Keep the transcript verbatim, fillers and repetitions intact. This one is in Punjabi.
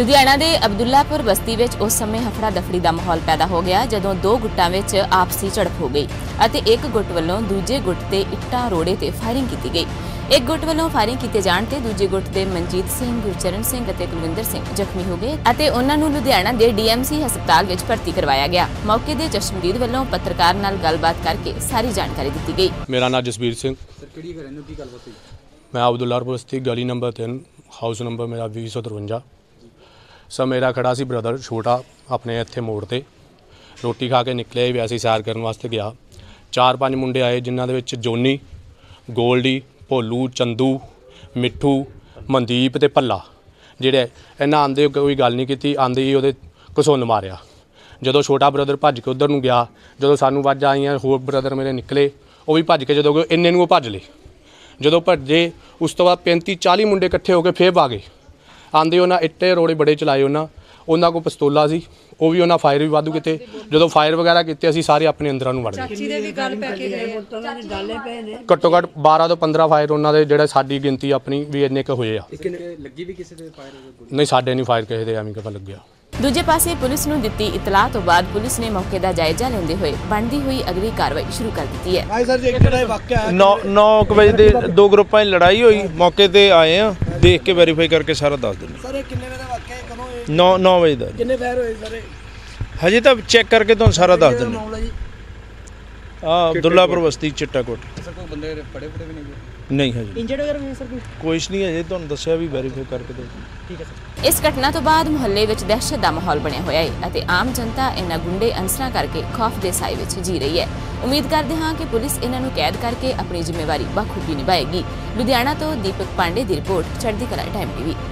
ਲੁਧਿਆਣਾ ਦੇ ਅਬਦੁੱਲਾਪੁਰ ਬਸਤੀ ਵਿੱਚ ਉਸ ਸਮੇਂ ਹਫੜਾ ਦਫੜੀ ਦਾ ਮਾਹੌਲ ਪੈਦਾ ਹੋ ਗਿਆ ਜਦੋਂ ਦੋ ਗੁੱਟਾਂ ਵਿੱਚ ਆਪਸੀ ਝੜਪ ਹੋ ਗਈ ਅਤੇ ਇੱਕ ਗੁੱਟ ਵੱਲੋਂ ਦੂਜੇ ਗੁੱਟ ਤੇ ਇੱਟਾਂ ਰੋੜੇ ਤੇ ਫਾਇਰਿੰਗ ਕੀਤੀ ਗਈ। ਇੱਕ ਗੁੱਟ ਵੱਲੋਂ ਫਾਇਰਿੰਗ ਕੀਤੇ ਜਾਣ ਤੇ ਦੂਜੇ ਗੁੱਟ ਦੇ ਮਨਜੀਤ ਸਿੰਘ, ਗੁਰਚਰਨ ਸਿੰਘ ਅਤੇ ਕੁਲਵਿੰਦਰ ਸਿੰਘ ਜ਼ਖਮੀ ਹੋ ਗਏ ਅਤੇ ਉਹਨਾਂ ਨੂੰ ਲੁਧਿਆਣਾ ਦੇ ਡੀਐਮਸੀ ਹਸਪਤਾਲ ਵਿੱਚ ਭਰਤੀ ਕਰਵਾਇਆ ਗਿਆ। ਮੌਕੇ ਦੇ ਚਸ਼ਮਦੀਦ ਵੱਲੋਂ ਪੱਤਰਕਾਰ ਨਾਲ ਗੱਲਬਾਤ ਕਰਕੇ ਸਾਰੀ ਜਾਣਕਾਰੀ ਦਿੱਤੀ ਗਈ। ਮੇਰਾ ਨਾਮ ਜਸਬੀਰ ਸਿੰਘ। ਸਰ ਕਿਹੜੀ ਘਰ ਨੂੰ ਕੀ ਗੱਲਬਾਤ ਹੋਈ? मैं अब्दुल्लापुर बस्ती गली नंबर तीन हाउस नंबर मेरा भी सौ तरवंजा। सर मेरा खड़ा सी ब्रदर छोटा अपने इत्थे मोड़ ते रोटी खा के निकले वैसे ही सैर करने वास्ते गया। चार पाँच मुंडे आए जिन्हां दे विच जोनी, गोल्डी, भोलू, चंदू, मिठू, मनदीप ते भल्ला जिहड़े इन्हां आंदे कोई गल नहीं कीती, आंदे ही उहदे घसुन्न मारिया। जदों छोटा ब्रदर भज के उधर नूं गया, जदों सानूं आवाज़ां आईयां होर ब्रदर मेरे निकले, वो भी भज के जदों गए इन्ने नूं भज लए। ਜਦੋਂ ਭੱਜੇ ਉਸ ਤੋਂ ਬਾਅਦ ਪੈਂਤੀ ਚਾਲੀ ਮੁੰਡੇ ਇਕੱਠੇ ਹੋ ਕੇ ਫੇਰ ਆ ਗਏ। ਆਂਦੇ ਉਹਨਾਂ ਇੱਟੇ ਰੋੜੇ ਬੜੇ ਚਲਾਏ, ਉਹਨਾਂ ਉਹਨਾਂ ਕੋਲ ਪਿਸਤੌਲਾਂ ਸੀ, ਉਹ ਵੀ ਉਹਨਾਂ ਫਾਇਰ ਵੀ ਵਾਧੂ ਕੀਤੇ। ਜਦੋਂ ਫਾਇਰ ਵਗੈਰਾ ਕੀਤੇ ਅਸੀਂ ਸਾਰੇ ਆਪਣੇ ਅੰਦਰਾਂ ਨੂੰ ਵੜ ਗਏ। ਘੱਟੋ ਘੱਟ ਬਾਰਾਂ ਤੋਂ ਪੰਦਰਾਂ ਫਾਇਰ ਉਹਨਾਂ ਦੇ, ਜਿਹੜੇ ਸਾਡੀ ਗਿਣਤੀ ਆਪਣੀ ਵੀ ਇੰਨੇ ਕੁ ਹੋਏ ਆ। ਲੱਗੀ ਵੀ ਕਿਸੇ ਦੇ ਫਾਇਰ? ਨਹੀਂ, ਸਾਡੇ ਨਹੀਂ ਫਾਇਰ ਕਿਸੇ ਦੇ ਐਵੇਂ ਕਿਵੇਂ ਲੱਗਿਆ। ਦੂਜੇ ਪਾਸੇ ਪੁਲਿਸ ਨੂੰ ਦਿੱਤੀ ਇਤਲਾਹ ਤੋਂ ਬਾਅਦ ਪੁਲਿਸ ਨੇ ਮੌਕੇ ਦਾ ਜਾਇਜ਼ਾ ਲੈਂਦੇ ਹੋਏ ਬਣਦੀ ਹੋਈ ਅਗਲੀ ਕਾਰਵਾਈ ਸ਼ੁਰੂ ਕਰ ਦਿੱਤੀ ਹੈ। ਨੌ ਵਜੇ ਦੇ ਦੋ ਗਰੁੱਪਾਂ 'ਚ ਲੜਾਈ ਹੋਈ, ਮੌਕੇ ਤੇ ਆਏ ਆ, ਦੇਖ ਕੇ ਵੈਰੀਫਾਈ ਕਰਕੇ ਸਾਰਾ ਦੱਸ ਦਿੰਦੇ। ਸਰ ਇਹ ਕਿੰਨੇ ਵਜੇ ਦਾ ਵਾਕਿਆ ਹੈ, ਕਦੋਂ ਹੋਇਆ? ਨੌ ਨੌ ਵਜੇ ਦਾ। ਕਿੰਨੇ ਫਾਇਰ ਹੋਏ ਸਰ? ਹਜੇ ਤਾਂ ਚੈੱਕ ਕਰਕੇ ਤੁਹਾਨੂੰ ਸਾਰਾ ਦੱਸ ਦਿੰਦੇ। ਆ ਅਬਦੁੱਲਾਪੁਰ ਬਸਤੀ ਚਿੱਟਾਕੋਟ। ਸਰ ਕੋਈ ਬੰਦੇ ਫੜੇ ਫੜੇ ਵੀ ਨਹੀਂ ਗਏ? ਨਹੀਂ ਹਜੇ ਇੰਜਰਡ ਵਗੈਰਾ ਵੀ ਸਰ ਕੋਈ? ਕੁਛ ਨਹੀਂ ਹਜੇ, ਤੁਹਾਨੂੰ ਦੱਸਿਆ ਵੀ ਵੈਰੀਫਾਈ ਕਰਕੇ ਦੋ। ਠੀਕ ਹੈ ਸਰ। ਇਸ ਘਟਨਾ ਤੋਂ ਬਾਅਦ ਮੁਹੱਲੇ ਵਿੱਚ ਦਹਿਸ਼ਤ ਦਾ ਮਾਹੌਲ ਬਣਿਆ ਹੋਇਆ ਹੈ ਅਤੇ ਆਮ ਜਨਤਾ ਇਹਨਾਂ ਗੁੰਡੇ ਅਨਸਰਾਂ ਕਰਕੇ ਖੌਫ ਦੇ ਸਾਏ ਵਿੱਚ ਜੀ ਰਹੀ ਹੈ। ਉਮੀਦ ਕਰਦੇ ਹਾਂ ਕਿ ਪੁਲਿਸ ਇਹਨਾਂ ਨੂੰ ਕੈਦ ਕਰਕੇ ਆਪਣੀ ਜ਼ਿੰਮੇਵਾਰੀ ਬਖੂਬੀ ਨਿਭਾਏਗੀ। ਲੁਧਿਆਣਾ ਤੋਂ ਦੀਪਕ ਪਾਂਡੇ ਦੀ ਰਿਪੋਰਟ, ਚੜ੍ਹਦੀ ਕਲਾ ਟਾਈਮ ਟੀਵੀ।